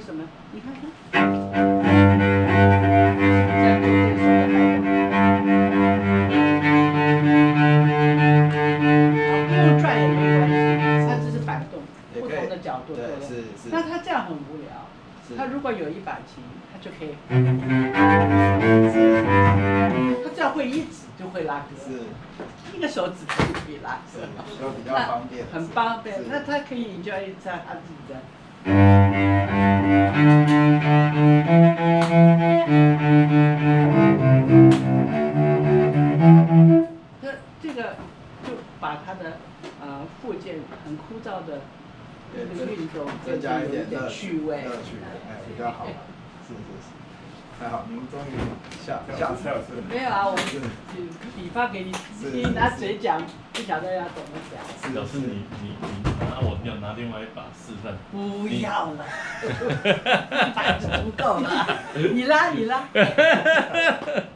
什么？你看看。这样做这个手的摆动。不用转也没关系，它只是摆动，不同的角度，对不对？那它这样很无聊。他如果有一把琴，他就可以，他只要会一指就会拉歌，一个手指就可以拉歌， 就比较方便， 很方便。那他可以enjoy在他自己的。这个就把他的附件很枯燥的。这个运动增加一点趣味， 乐趣，哎，比较好玩。是，还好，您终于下次没有啊，我比方给你，你拿嘴讲，不晓得要怎么讲。 表示你拿我要拿另外一把示范。 不要了，一把就足够了。你拉。